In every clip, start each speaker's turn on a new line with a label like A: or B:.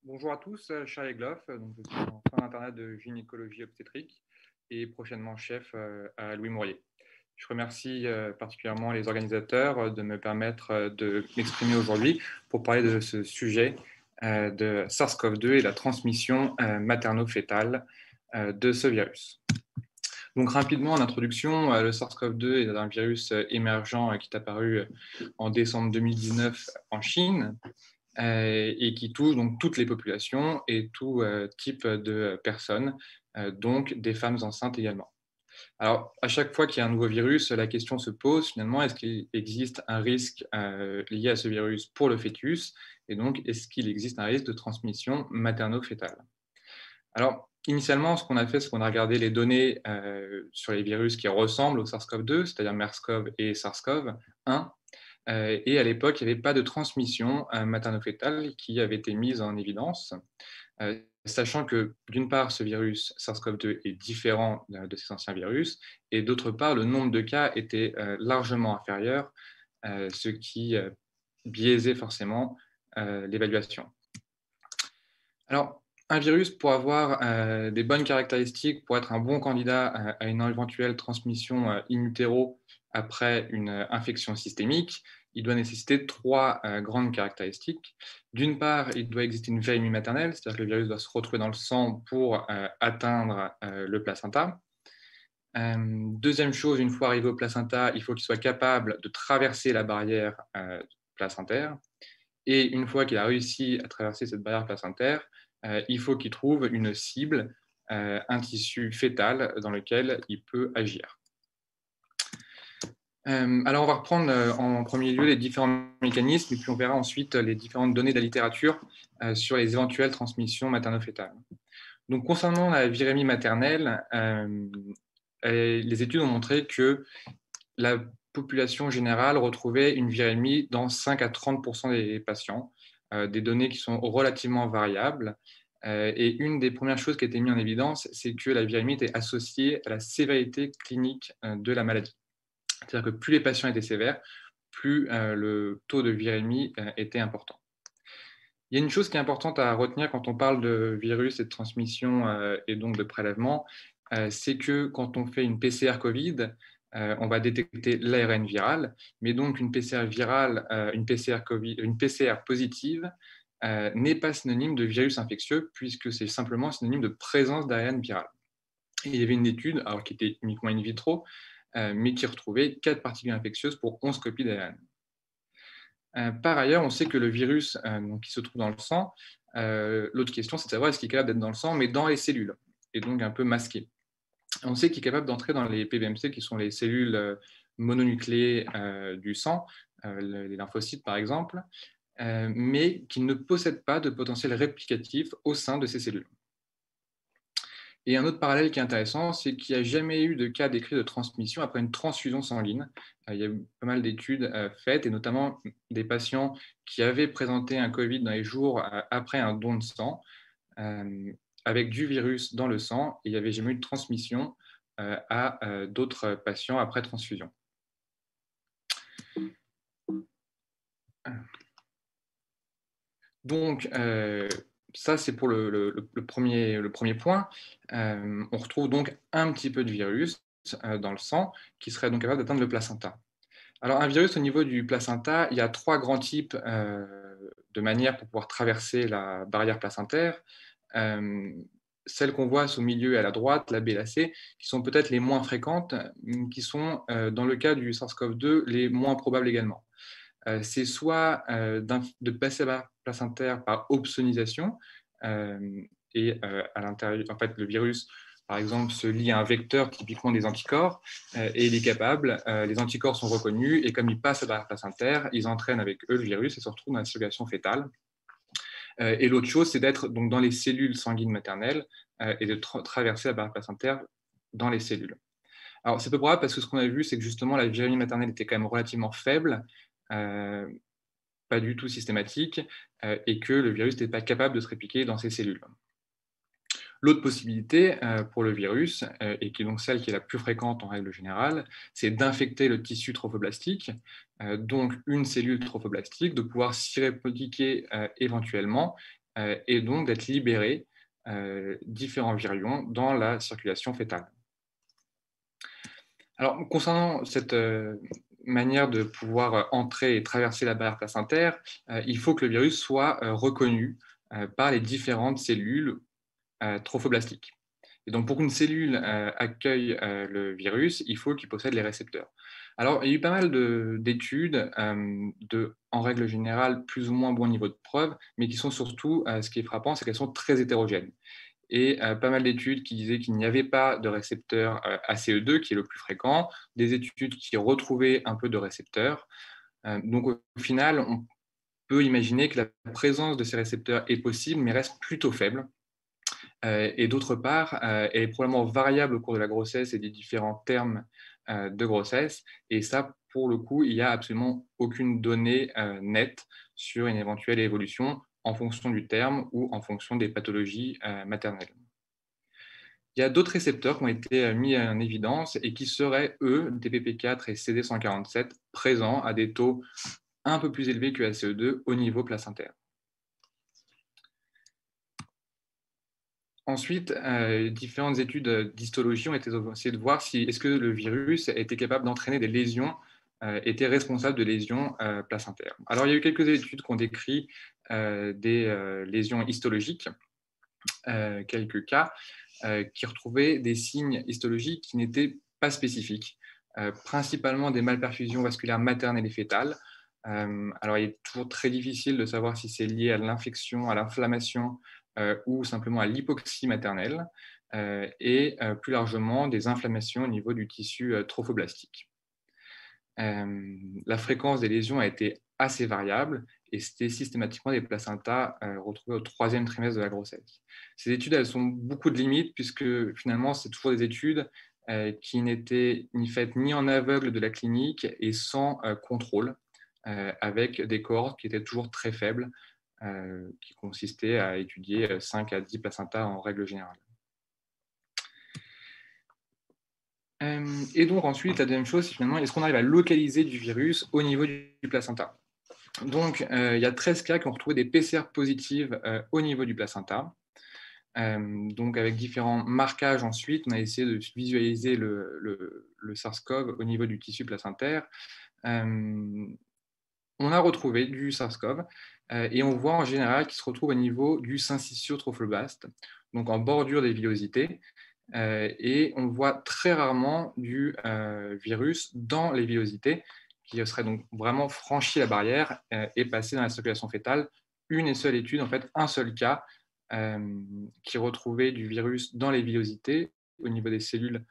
A: Bonjour à tous, Charles Egloff, donc je suis en fin d'internat de gynécologie obstétrique et prochainement chef à Louis Mourier. Je remercie particulièrement les organisateurs de me permettre de m'exprimer aujourd'hui pour parler de ce sujet de SARS-CoV-2 et la transmission materno-fétale de ce virus. Donc rapidement en introduction, le SARS-CoV-2 est un virus émergent qui est apparu en décembre 2019 en Chine et qui touche donc toutes les populations et tout type de personnes, donc des femmes enceintes également. Alors, à chaque fois qu'il y a un nouveau virus, la question se pose finalement, est-ce qu'il existe un risque lié à ce virus pour le fœtus? Et donc, est-ce qu'il existe un risque de transmission materno-fétale? Alors, initialement, ce qu'on a fait, c'est qu'on a regardé les données sur les virus qui ressemblent au SARS-CoV-2, c'est-à-dire MERS-CoV et SARS-CoV-1. Et à l'époque, il n'y avait pas de transmission materno-fétale qui avait été mise en évidence, sachant que d'une part, ce virus SARS-CoV-2 est différent de ces anciens virus, et d'autre part, le nombre de cas était largement inférieur, ce qui biaisait forcément l'évaluation. Alors, un virus, pour avoir des bonnes caractéristiques, pour être un bon candidat à une éventuelle transmission in utero après une infection systémique, il doit nécessiter trois grandes caractéristiques. D'une part, il doit exister une vérémie maternelle, c'est-à-dire que le virus doit se retrouver dans le sang pour atteindre le placenta. Deuxième chose, une fois arrivé au placenta, il faut qu'il soit capable de traverser la barrière placentaire. Et une fois qu'il a réussi à traverser cette barrière placentaire, il faut qu'il trouve une cible, un tissu fœtal dans lequel il peut agir. Alors, on va reprendre en premier lieu les différents mécanismes et puis on verra ensuite les différentes données de la littérature sur les éventuelles transmissions materno-fétales. Donc, concernant la virémie maternelle, les études ont montré que la population générale retrouvait une virémie dans 5 à 30% des patients, des données qui sont relativement variables. Et une des premières choses qui a été mise en évidence, c'est que la virémie était associée à la sévérité clinique de la maladie. C'est-à-dire que plus les patients étaient sévères, plus le taux de virémie était important. Il y a une chose qui est importante à retenir quand on parle de virus et de transmission et donc de prélèvement, c'est que quand on fait une PCR Covid, on va détecter l'ARN viral, mais donc une PCR virale, une PCR positive n'est pas synonyme de virus infectieux puisque c'est simplement synonyme de présence d'ARN viral. Et il y avait une étude, alors qui était uniquement in vitro, mais qui retrouvait 4 particules infectieuses pour 11 copies d'ARN. Par ailleurs, on sait que le virus qui se trouve dans le sang, l'autre question, c'est de savoir est-ce qu'il est capable d'être dans le sang, mais dans les cellules, et donc un peu masqué. On sait qu'il est capable d'entrer dans les PBMC, qui sont les cellules mononucléées du sang, les lymphocytes par exemple, mais qu'il ne possède pas de potentiel réplicatif au sein de ces cellules. Et un autre parallèle qui est intéressant, c'est qu'il n'y a jamais eu de cas décrit de transmission après une transfusion sanguine. Il y a eu pas mal d'études faites, et notamment des patients qui avaient présenté un Covid dans les jours après un don de sang, avec du virus dans le sang, et il n'y avait jamais eu de transmission à d'autres patients après transfusion. Donc, ça, c'est pour le premier point. On retrouve donc un petit peu de virus dans le sang qui serait donc capable d'atteindre le placenta. Alors, un virus au niveau du placenta, il y a trois grands types de manières pour pouvoir traverser la barrière placentaire. Celles qu'on voit au milieu et à la droite, la B et la C, qui sont peut-être les moins fréquentes, qui sont, dans le cas du SARS-CoV-2, les moins probables également. C'est soit de passer la placentaire par opsonisation, et à l'intérieur, en fait, le virus, par exemple, se lie à un vecteur, typiquement des anticorps, et il est capable, les anticorps sont reconnus, et comme ils passent à la placentaire, ils entraînent avec eux le virus et se retrouvent dans la circulation fétale. Et l'autre chose, c'est d'être donc dans les cellules sanguines maternelles et de traverser la barrière placentaire dans les cellules. Alors, c'est peu probable parce que ce qu'on a vu, c'est que justement la virémie maternelle était quand même relativement faible, pas du tout systématique, et que le virus n'était pas capable de se répliquer dans ces cellules. L'autre possibilité pour le virus, et qui est donc celle qui est la plus fréquente en règle générale, c'est d'infecter le tissu trophoblastique, donc une cellule trophoblastique, de pouvoir s'y répliquer éventuellement et donc d'être libérés différents virions dans la circulation fœtale. Alors, concernant cette manière de pouvoir entrer et traverser la barrière placentaire, il faut que le virus soit reconnu par les différentes cellules trophoblastiques. Et donc, pour qu'une cellule accueille le virus, il faut qu'il possède les récepteurs. Alors, il y a eu pas mal d'études en règle générale, plus ou moins bon niveau de preuve, mais qui sont surtout, ce qui est frappant, c'est qu'elles sont très hétérogènes. Et pas mal d'études qui disaient qu'il n'y avait pas de récepteur ACE2, qui est le plus fréquent, des études qui retrouvaient un peu de récepteurs. Donc, au final, on peut imaginer que la présence de ces récepteurs est possible, mais reste plutôt faible. Et d'autre part, elle est probablement variable au cours de la grossesse et des différents termes de grossesse. Et ça, pour le coup, il n'y a absolument aucune donnée nette sur une éventuelle évolution en fonction du terme ou en fonction des pathologies maternelles. Il y a d'autres récepteurs qui ont été mis en évidence et qui seraient, eux, DPP4 et CD147, présents à des taux un peu plus élevés que ACE2 au niveau placentaire. Ensuite, différentes études d'histologie ont essayé de voir si est-ce que le virus était capable d'entraîner des lésions, était responsable de lésions placentaires. Alors, il y a eu quelques études qui ont décrit des lésions histologiques, quelques cas, qui retrouvaient des signes histologiques qui n'étaient pas spécifiques, principalement des malperfusions vasculaires maternelles et fétales. Alors, il est toujours très difficile de savoir si c'est lié à l'infection, à l'inflammation ou simplement à l'hypoxie maternelle, et plus largement des inflammations au niveau du tissu trophoblastique. La fréquence des lésions a été assez variable et c'était systématiquement des placentas retrouvés au troisième trimestre de la grossesse. Ces études, elles ont beaucoup de limites puisque finalement, c'est toujours des études qui n'étaient ni faites ni en aveugle de la clinique et sans contrôle, avec des cohortes qui étaient toujours très faibles, qui consistaient à étudier 5 à 10 placentas en règle générale. Et donc ensuite, la deuxième chose, c'est finalement, est-ce qu'on arrive à localiser du virus au niveau du placenta? Donc, il y a 13 cas qui ont retrouvé des PCR positives au niveau du placenta. Donc, avec différents marquages ensuite, on a essayé de visualiser le SARS-CoV au niveau du tissu placentaire. On a retrouvé du SARS-CoV et on voit en général qu'il se retrouve au niveau du syncytiaux trophoblaste, donc en bordure des villosités. Et on voit très rarement du virus dans les villosités, qui serait donc vraiment franchi la barrière et passé dans la circulation fœtale. Une et seule étude, en fait, un seul cas qui retrouvait du virus dans les villosités au niveau des cellules,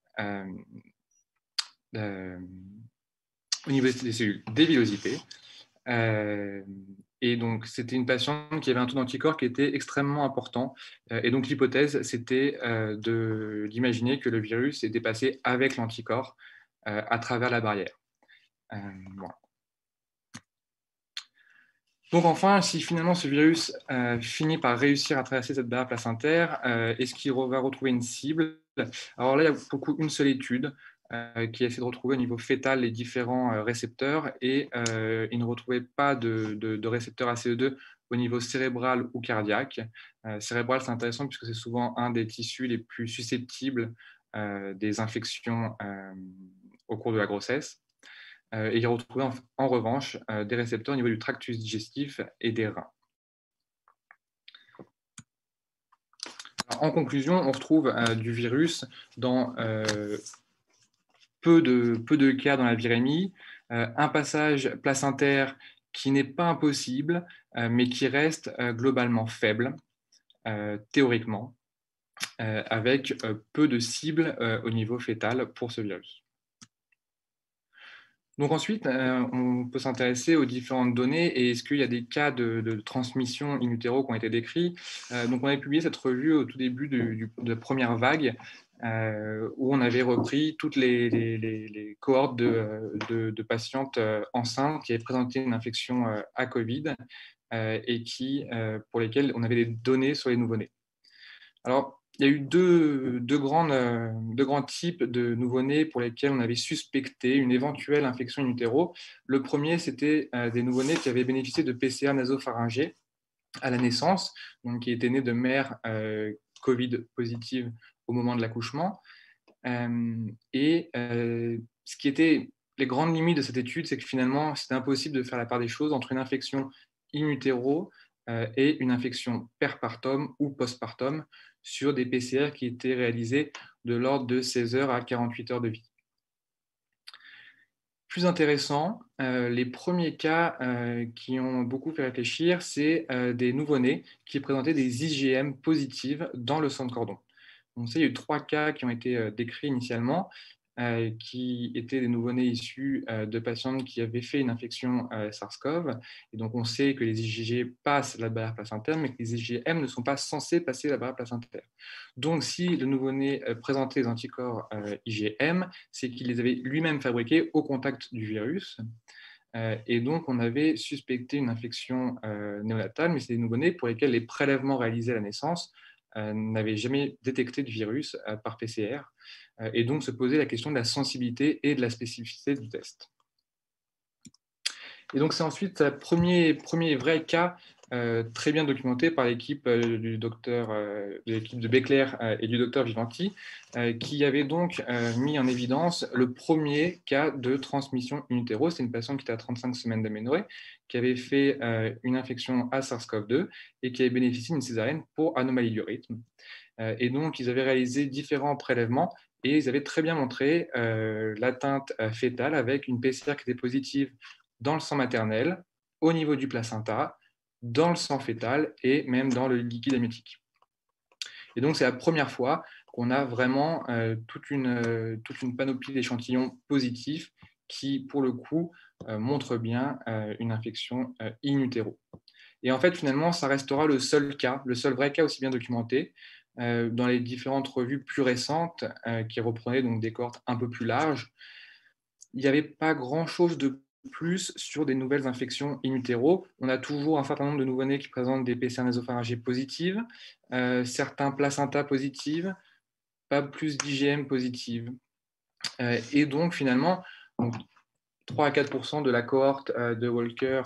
A: au niveau des cellules des villosités. Et donc, c'était une patiente qui avait un taux d'anticorps qui était extrêmement important. Et donc, l'hypothèse, c'était d'imaginer que le virus était passé avec l'anticorps à travers la barrière. Voilà. Donc, enfin, si finalement ce virus finit par réussir à traverser cette barrière placentaire, est-ce qu'il va retrouver une cible? Alors là, il y a beaucoup une seule étude qui essaie de retrouver au niveau fœtal les différents récepteurs et il ne retrouvait pas de récepteur ACE2 au niveau cérébral ou cardiaque. Cérébral, c'est intéressant puisque c'est souvent un des tissus les plus susceptibles des infections au cours de la grossesse. Et il a retrouvé en revanche des récepteurs au niveau du tractus digestif et des reins. Alors, en conclusion, on retrouve du virus dans peu de cas dans la virémie, un passage placentaire qui n'est pas impossible, mais qui reste globalement faible, théoriquement, avec peu de cibles au niveau fœtal pour ce virus. Donc ensuite, on peut s'intéresser aux différentes données et est-ce qu'il y a des cas de transmission in utero qui ont été décrits. Donc on avait publié cette revue au tout début de la première vague où on avait repris toutes les cohortes de patientes enceintes qui avaient présenté une infection à Covid et pour lesquelles on avait des données sur les nouveau-nés. Alors, il y a eu deux grands types de nouveau-nés pour lesquels on avait suspecté une éventuelle infection in utero. Le premier, c'était des nouveau-nés qui avaient bénéficié de PCR nasopharyngés à la naissance, donc qui était née de mère Covid positive au moment de l'accouchement. Ce qui était les grandes limites de cette étude, c'est que finalement, c'était impossible de faire la part des choses entre une infection in utero et une infection perpartum ou postpartum sur des PCR qui étaient réalisés de l'ordre de 16 heures à 48 heures de vie. Plus intéressant, les premiers cas qui ont beaucoup fait réfléchir, c'est des nouveau-nés qui présentaient des IgM positives dans le sang de cordon. On sait, il y a eu 3 cas qui ont été décrits initialement, qui étaient des nouveau-nés issus de patientes qui avaient fait une infection SARS-CoV. Et donc, on sait que les IgG passent la barrière placentaire, mais que les IgM ne sont pas censés passer la barrière placentaire. Donc, si le nouveau-né présentait des anticorps IgM, c'est qu'il les avait lui-même fabriqués au contact du virus. Et donc, on avait suspecté une infection néonatale, mais c'est des nouveau-nés pour lesquels les prélèvements réalisés à la naissance n'avaient jamais détecté de virus par PCR. Et donc, se posait la question de la sensibilité et de la spécificité du test. Et donc, c'est ensuite un premier vrai cas très bien documenté par l'équipe de l'équipe de Beckler et du docteur Vivanti, qui avait donc mis en évidence le premier cas de transmission in utero. C'est une patiente qui était à 35 semaines d'aménorrhée, qui avait fait une infection à SARS-CoV-2 et qui avait bénéficié d'une césarienne pour anomalie du rythme. Et donc, ils avaient réalisé différents prélèvements et ils avaient très bien montré l'atteinte fétale avec une PCR qui était positive dans le sang maternel, au niveau du placenta, dans le sang fœtal et même dans le liquide amniotique. Et donc, c'est la première fois qu'on a vraiment toute une panoplie d'échantillons positifs qui, pour le coup, montrent bien une infection in utero. Et en fait, finalement, ça restera le seul cas, le seul vrai cas aussi bien documenté dans les différentes revues plus récentes qui reprenaient donc des cohortes un peu plus larges. Il n'y avait pas grand-chose de plus sur des nouvelles infections in utero. On a toujours un certain nombre de nouveau-nés qui présentent des PCR nasopharyngées positives, certains placentas positives, pas plus d'IgM positives. Et donc, finalement, 3 à 4 % de la cohorte de Walker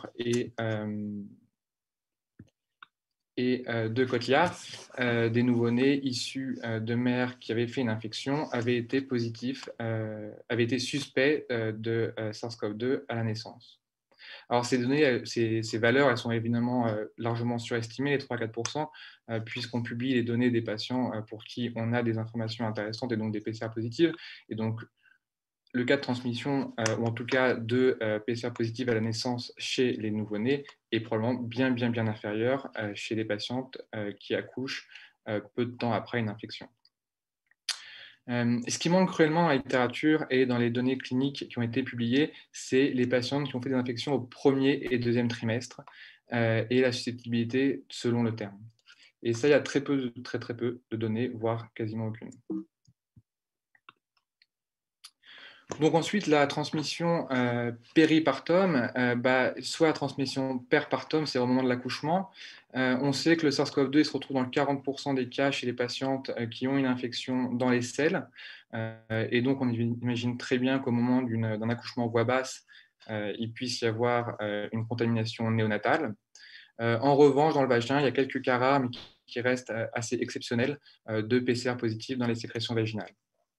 A: et de Kotlia, des nouveau-nés issus de mères qui avaient fait une infection, avaient été positifs, avaient été suspects de SARS-CoV-2 à la naissance. Alors, ces données, ces valeurs, elles sont évidemment largement surestimées, les 3 à 4 %, puisqu'on publie les données des patients pour qui on a des informations intéressantes et donc des PCR positives. Et donc, le cas de transmission, ou en tout cas de PCR positive à la naissance chez les nouveau-nés, est probablement bien inférieur chez les patientes qui accouchent peu de temps après une infection. Ce qui manque cruellement dans la littérature et dans les données cliniques qui ont été publiées, c'est les patientes qui ont fait des infections au premier et deuxième trimestre et la susceptibilité selon le terme. Et ça, il y a très peu de données, voire quasiment aucune. Donc ensuite, la transmission péripartum, soit la transmission perpartum, c'est au moment de l'accouchement. On sait que le SARS-CoV-2 se retrouve dans 40 % des cas chez les patientes qui ont une infection dans les selles. Et donc, on imagine très bien qu'au moment d'un accouchement voix basse, il puisse y avoir une contamination néonatale. En revanche, dans le vagin, il y a quelques cas rares, mais qui restent assez exceptionnels, de PCR positifs dans les sécrétions vaginales.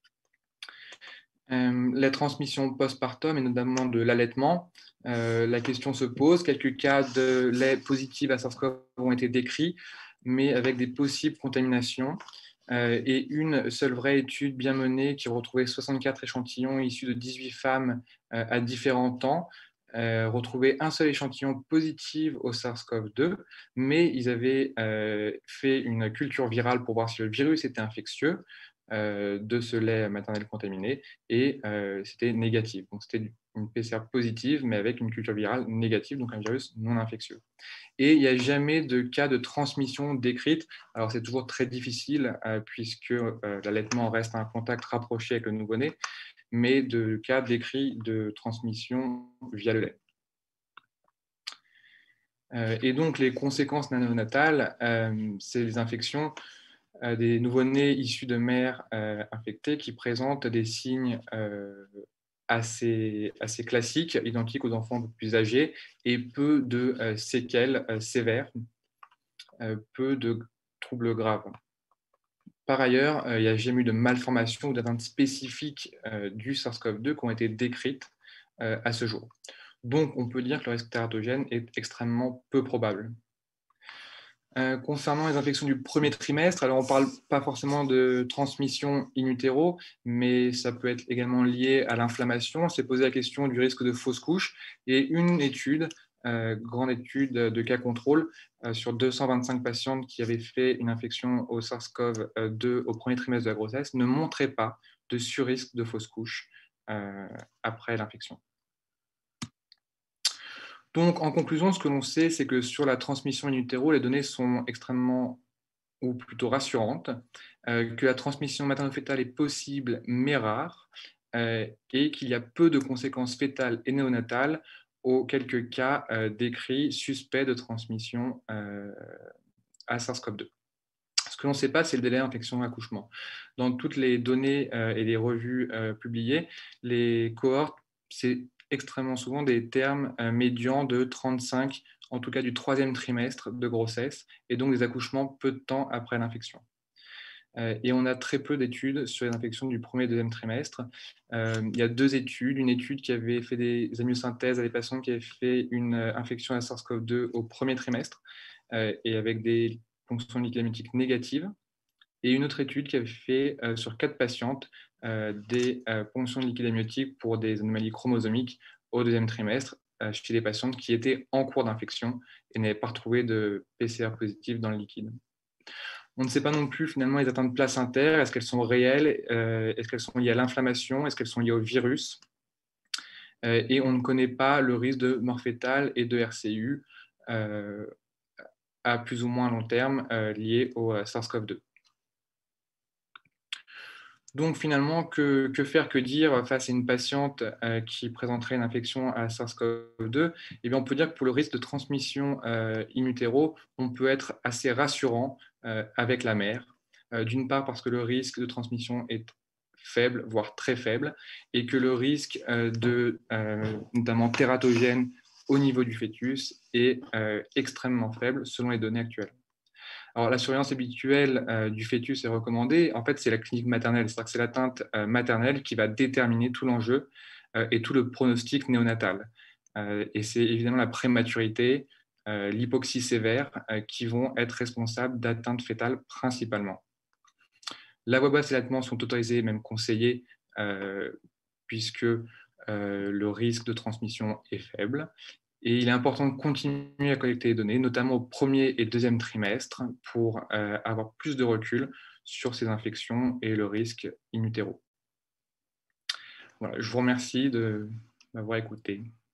A: La transmission postpartum et notamment de l'allaitement, la question se pose. Quelques cas de lait positif à SARS-CoV ont été décrits, mais avec des possibles contaminations. Et une seule vraie étude bien menée qui retrouvait 64 échantillons issus de 18 femmes à différents temps, retrouvait un seul échantillon positif au SARS-CoV-2, mais ils avaient fait une culture virale pour voir si le virus était infectieux de ce lait maternel contaminé et c'était négatif. Donc c'était une PCR positive, mais avec une culture virale négative, donc un virus non infectieux. Et il n'y a jamais de cas de transmission décrite. Alors c'est toujours très difficile puisque l'allaitement reste un contact rapproché avec le nouveau-né, mais de cas décrits de transmission via le lait. Et donc les conséquences néonatales, c'est les infections des nouveau-nés issus de mères infectées qui présentent des signes assez classiques, identiques aux enfants plus âgés, et peu de séquelles sévères. peu de troubles graves. Par ailleurs, il n'y a jamais eu de malformation ou d'atteinte spécifique du SARS-CoV-2 qui ont été décrites à ce jour. Donc, on peut dire que le risque tératogène est extrêmement peu probable. Concernant les infections du premier trimestre, alors on ne parle pas forcément de transmission in utero, mais ça peut être également lié à l'inflammation. On s'est posé la question du risque de fausse couche et une étude, grande étude de cas contrôle, sur 225 patientes qui avaient fait une infection au SARS-CoV-2 au premier trimestre de la grossesse, ne montrait pas de surrisque de fausse couche après l'infection. Donc, en conclusion, ce que l'on sait, c'est que sur la transmission in utero, les données sont extrêmement, ou plutôt rassurantes, que la transmission materno-fétale est possible mais rare, et qu'il y a peu de conséquences fétales et néonatales aux quelques cas décrits suspects de transmission à SARS-CoV-2. Ce que l'on ne sait pas, c'est le délai infection-accouchement. Dans toutes les données et les revues publiées, les cohortes, c'est extrêmement souvent des termes médians de 35, en tout cas du troisième trimestre de grossesse, et donc des accouchements peu de temps après l'infection. Et on a très peu d'études sur les infections du premier et deuxième trimestre. Il y a 2 études, une étude qui avait fait des amniosynthèses à des patients qui avaient fait une infection à SARS-CoV-2 au premier trimestre, et avec des fonctions lipides négatives, et une autre étude qui avait fait sur 4 patientes des ponctions de liquide amniotique pour des anomalies chromosomiques au deuxième trimestre chez des patientes qui étaient en cours d'infection et n'avaient pas retrouvé de PCR positif dans le liquide. On ne sait pas non plus finalement les atteintes placentaires, est-ce qu'elles sont réelles, est-ce qu'elles sont liées à l'inflammation, est-ce qu'elles sont liées au virus, et on ne connaît pas le risque de mort fétale et de RCU à plus ou moins long terme lié au SARS-CoV-2. Donc finalement, que faire, que dire face à une patiente qui présenterait une infection à SARS-CoV-2 ? Eh bien, on peut dire que pour le risque de transmission in utero, on peut être assez rassurant avec la mère. D'une part parce que le risque de transmission est faible, voire très faible, et que le risque notamment tératogène au niveau du fœtus est extrêmement faible selon les données actuelles. Alors, la surveillance habituelle du fœtus est recommandée. En fait, c'est la clinique maternelle, c'est-à-dire que c'est l'atteinte maternelle qui va déterminer tout l'enjeu et tout le pronostic néonatal. Et c'est évidemment la prématurité, l'hypoxie sévère qui vont être responsables d'atteintes fétales principalement. La voie basse et l'allaitement sont autorisés, même conseillés, puisque le risque de transmission est faible. Et il est important de continuer à collecter les données, notamment au premier et deuxième trimestre, pour avoir plus de recul sur ces infections et le risque in utero. Voilà, je vous remercie de m'avoir écouté.